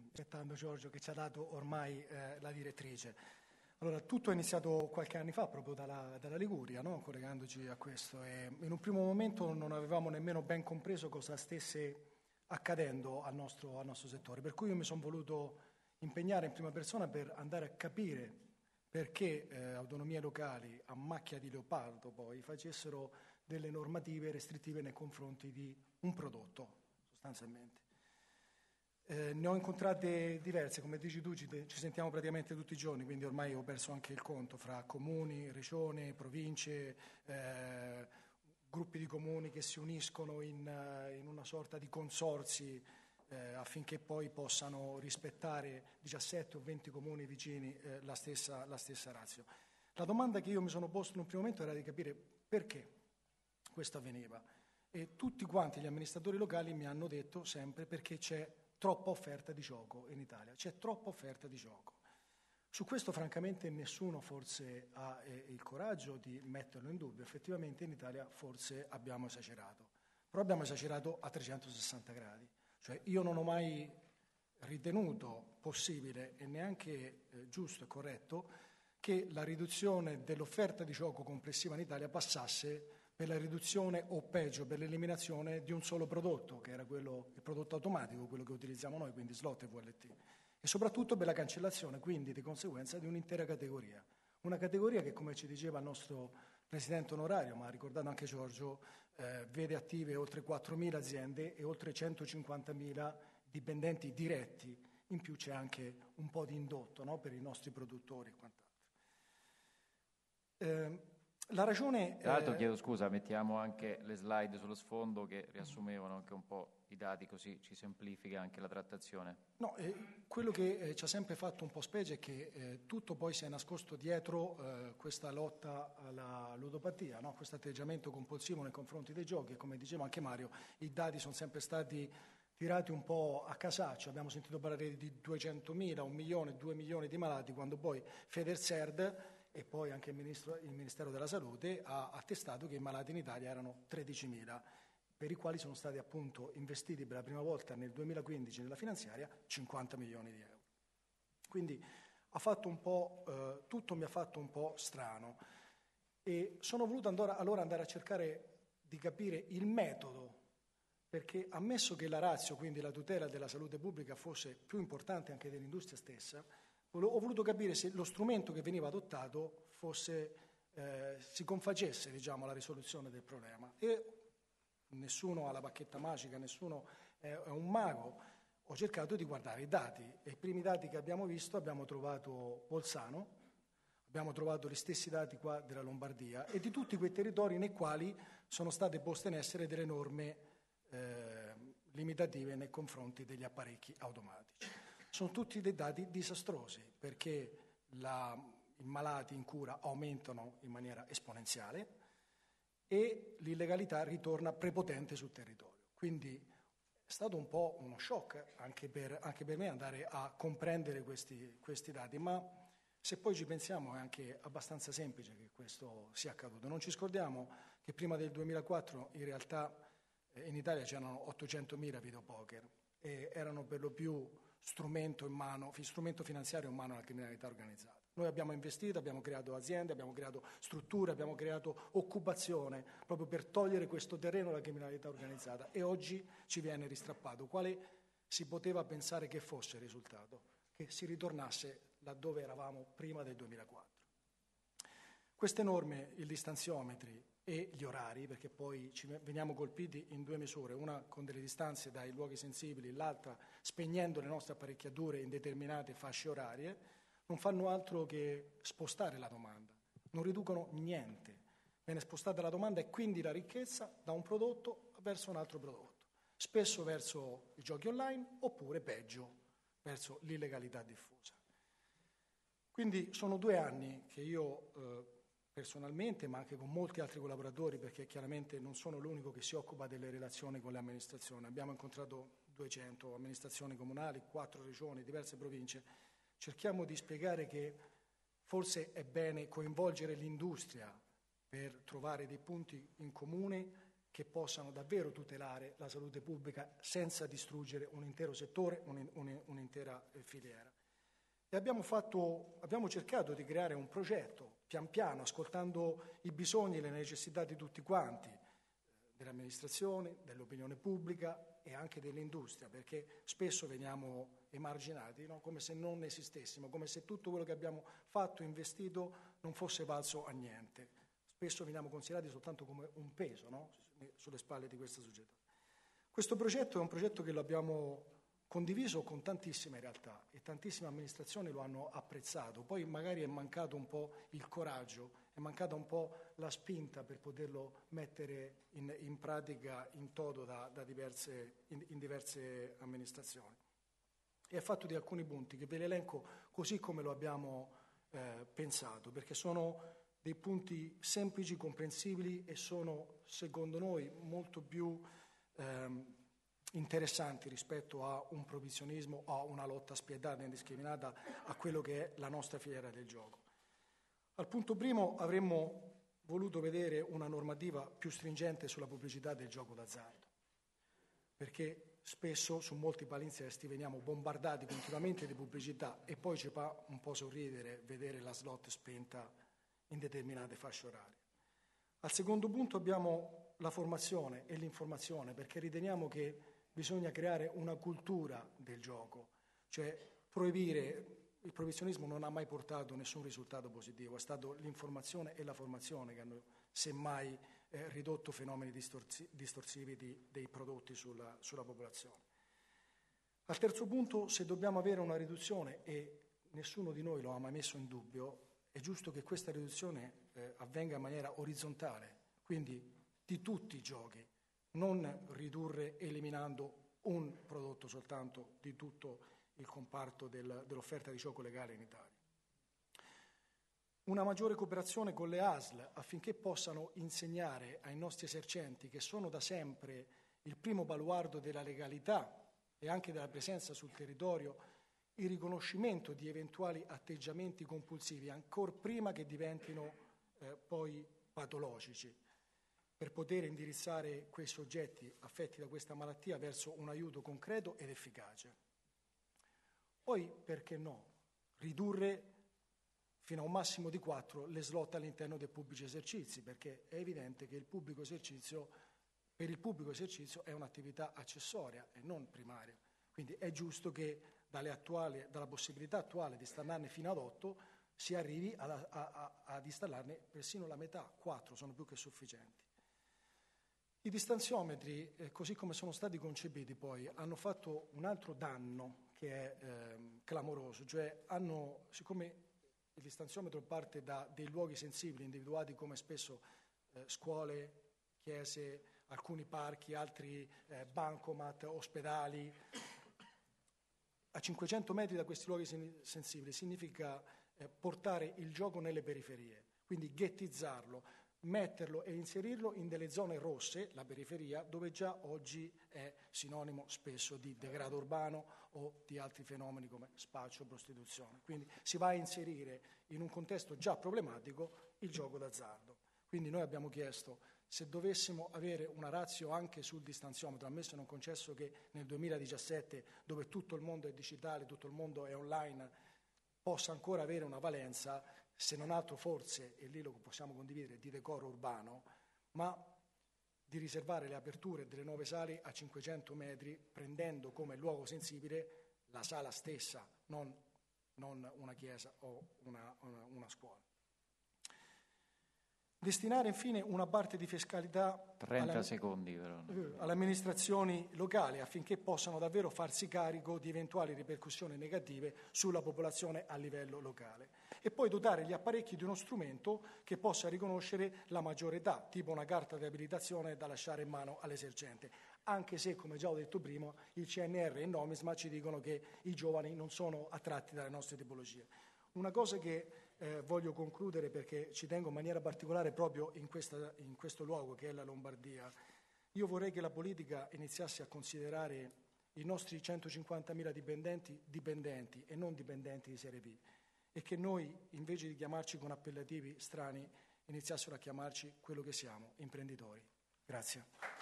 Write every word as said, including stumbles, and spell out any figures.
aspettando Giorgio che ci ha dato ormai eh, la direttrice. Allora, tutto è iniziato qualche anno fa proprio dalla, dalla Liguria, no? Collegandoci a questo. E in un primo momento non avevamo nemmeno ben compreso cosa stesse accadendo al nostro, al nostro settore, per cui io mi sono voluto impegnare in prima persona per andare a capire perché eh, autonomie locali a macchia di leopardo poi facessero delle normative restrittive nei confronti di un prodotto, sostanzialmente. Eh, ne ho incontrate diverse, come dici tu, ci, ci sentiamo praticamente tutti i giorni, quindi ormai ho perso anche il conto fra comuni, regioni, province, eh, gruppi di comuni che si uniscono in, in una sorta di consorzi eh, affinché poi possano rispettare diciassette o venti comuni vicini eh, la stessa, la stessa ratio. La domanda che io mi sono posto in un primo momento era di capire perché questo avveniva e tutti quanti gli amministratori locali mi hanno detto sempre perché c'è troppa offerta di gioco in Italia, c'è troppa offerta di gioco. Su questo francamente nessuno forse ha eh, il coraggio di metterlo in dubbio, effettivamente in Italia forse abbiamo esagerato, però abbiamo esagerato a trecentosessanta gradi, cioè io non ho mai ritenuto possibile e neanche eh, giusto e corretto che la riduzione dell'offerta di gioco complessiva in Italia passasse per la riduzione o peggio per l'eliminazione di un solo prodotto, che era quello, il prodotto automatico, quello che utilizziamo noi, quindi slot e V L T, e soprattutto per la cancellazione, quindi di conseguenza, di un'intera categoria. Una categoria che, come ci diceva il nostro Presidente onorario, ma ha ricordato anche Giorgio, eh, vede attive oltre quattromila aziende e oltre centocinquantamila dipendenti diretti, in più c'è anche un po' di indotto, no, per i nostri produttori e quant'altro. Eh, La ragione... Tra l'altro eh, chiedo scusa, mettiamo anche le slide sullo sfondo che riassumevano anche un po' i dati, così ci semplifica anche la trattazione. No, eh, quello che eh, ci ha sempre fatto un po' specie è che eh, tutto poi si è nascosto dietro eh, questa lotta alla ludopatia, no? Questo atteggiamento compulsivo nei confronti dei giochi e come diceva anche Mario, i dati sono sempre stati tirati un po' a casaccio, abbiamo sentito parlare di duecentomila, un milione, due milioni di malati, quando poi Federserd e poi anche il, ministro, il Ministero della Salute ha attestato che i malati in Italia erano tredicimila, per i quali sono stati appunto investiti per la prima volta nel duemilaquindici nella finanziaria cinquanta milioni di euro. Quindi ha fatto un po', eh, tutto mi ha fatto un po' strano e sono voluto allora, allora andare a cercare di capire il metodo, perché ammesso che la ratio, quindi la tutela della salute pubblica, fosse più importante anche dell'industria stessa, ho voluto capire se lo strumento che veniva adottato fosse, eh, si confacesse, diciamo, alla risoluzione del problema. E nessuno ha la bacchetta magica, nessuno è, è un mago. Ho cercato di guardare i dati e i primi dati che abbiamo visto abbiamo trovato Bolzano, abbiamo trovato gli stessi dati qua della Lombardia e di tutti quei territori nei quali sono state poste in essere delle norme eh, limitative nei confronti degli apparecchi automatici. Sono tutti dei dati disastrosi perché la, i malati in cura aumentano in maniera esponenziale e l'illegalità ritorna prepotente sul territorio. Quindi è stato un po' uno shock anche per, anche per me andare a comprendere questi, questi dati, ma se poi ci pensiamo è anche abbastanza semplice che questo sia accaduto. Non ci scordiamo che prima del duemilaquattro in realtà in Italia c'erano ottocentomila videopoker e erano per lo più strumento in mano, strumento finanziario in mano alla criminalità organizzata. Noi abbiamo investito, abbiamo creato aziende, abbiamo creato strutture, abbiamo creato occupazione proprio per togliere questo terreno alla criminalità organizzata e oggi ci viene ristrappato. Quale si poteva pensare che fosse il risultato? Che si ritornasse laddove eravamo prima del duemilaquattro. Queste norme, i distanziometri e gli orari, perché poi ci veniamo colpiti in due misure, una con delle distanze dai luoghi sensibili, l'altra spegnendo le nostre apparecchiature in determinate fasce orarie, non fanno altro che spostare la domanda, non riducono niente. Viene spostata la domanda e quindi la ricchezza da un prodotto verso un altro prodotto, spesso verso i giochi online oppure peggio, verso l'illegalità diffusa. Quindi sono due anni che io eh, personalmente, ma anche con molti altri collaboratori, perché chiaramente non sono l'unico che si occupa delle relazioni con le amministrazioni. Abbiamo incontrato duecento amministrazioni comunali, quattro regioni, diverse province. Cerchiamo di spiegare che forse è bene coinvolgere l'industria per trovare dei punti in comune che che possano davvero tutelare la salute pubblica senza distruggere un intero settore, un, un, un'intera filiera. E abbiamo, fatto, abbiamo cercato di creare un progetto, pian piano, ascoltando i bisogni e le necessità di tutti quanti, delle amministrazioni, dell'opinione pubblica e anche dell'industria, perché spesso veniamo emarginati, no? Come se non esistessimo, come se tutto quello che abbiamo fatto, investito, non fosse valso a niente. Spesso veniamo considerati soltanto come un peso, no? Sulle spalle di questa società. Questo progetto è un progetto che lo abbiamo condiviso con tantissime realtà e tantissime amministrazioni lo hanno apprezzato, poi magari è mancato un po' il coraggio, è mancata un po' la spinta per poterlo mettere in, in pratica in toto da, da diverse, in, in diverse amministrazioni. E è fatto di alcuni punti che ve li elenco così come lo abbiamo eh, pensato, perché sono dei punti semplici, comprensibili e sono, secondo noi, molto più ehm, interessanti rispetto a un provizionismo o a una lotta spietata e indiscriminata a quello che è la nostra filiera del gioco. Al punto primo avremmo voluto vedere una normativa più stringente sulla pubblicità del gioco d'azzardo, perché spesso su molti palinsesti veniamo bombardati continuamente di pubblicità e poi ci fa un po' sorridere vedere la slot spenta in determinate fasce orarie. Al secondo punto abbiamo la formazione e l'informazione, perché riteniamo che bisogna creare una cultura del gioco, cioè proibire il provizionismo non ha mai portato nessun risultato positivo, è stato l'informazione e la formazione che hanno semmai eh, ridotto fenomeni distorsi- distorsivi di, dei prodotti sulla, sulla popolazione. Al terzo punto, se dobbiamo avere una riduzione, e nessuno di noi lo ha mai messo in dubbio, è giusto che questa riduzione eh, avvenga in maniera orizzontale, quindi di tutti i giochi, non ridurre eliminando un prodotto soltanto di tutto il comparto del, dell'offerta di gioco legale in Italia. Una maggiore cooperazione con le A S L affinché possano insegnare ai nostri esercenti, che sono da sempre il primo baluardo della legalità e anche della presenza sul territorio, il riconoscimento di eventuali atteggiamenti compulsivi, ancor prima che diventino eh, poi patologici, per poter indirizzare quei soggetti affetti da questa malattia verso un aiuto concreto ed efficace. Poi, perché no, ridurre fino a un massimo di quattro le slot all'interno dei pubblici esercizi, perché è evidente che il pubblico esercizio, per il pubblico esercizio è un'attività accessoria e non primaria. Quindi è giusto che dalle attuali, dalla possibilità attuale di installarne fino ad otto si arrivi a, a, a, ad installarne persino la metà, quattro sono più che sufficienti. I distanziometri, eh, così come sono stati concepiti poi, hanno fatto un altro danno che è eh, clamoroso, cioè hanno, siccome il distanziometro parte da dei luoghi sensibili individuati come spesso eh, scuole, chiese, alcuni parchi, altri eh, bancomat, ospedali, a cinquecento metri da questi luoghi sen- sensibili significa eh, portare il gioco nelle periferie, quindi ghettizzarlo, metterlo e inserirlo in delle zone rosse, la periferia, dove già oggi è sinonimo spesso di degrado urbano o di altri fenomeni come spaccio, prostituzione. Quindi si va a inserire in un contesto già problematico il gioco d'azzardo. Quindi noi abbiamo chiesto, se dovessimo avere una ratio anche sul distanziometro, ammesso e non concesso che nel duemiladiciassette, dove tutto il mondo è digitale, tutto il mondo è online, possa ancora avere una valenza, se non altro forse, e lì lo possiamo condividere, di decoro urbano, ma di riservare le aperture delle nuove sale a cinquecento metri, prendendo come luogo sensibile la sala stessa, non, non una chiesa o una, una, una scuola. Destinare infine una parte di fiscalità trenta alle, secondi però. alle amministrazioni locali affinché possano davvero farsi carico di eventuali ripercussioni negative sulla popolazione a livello locale. E poi dotare gli apparecchi di uno strumento che possa riconoscere la maggiore età, tipo una carta di abilitazione da lasciare in mano all'esercente, anche se, come già ho detto prima, il C N R e il Nomisma ci dicono che i giovani non sono attratti dalle nostre tipologie. Una cosa che eh, voglio concludere, perché ci tengo in maniera particolare proprio in, questa, in questo luogo che è la Lombardia, io vorrei che la politica iniziasse a considerare i nostri centocinquantamila dipendenti dipendenti e non dipendenti di serie B, e che noi, invece di chiamarci con appellativi strani, iniziassero a chiamarci quello che siamo, imprenditori. Grazie.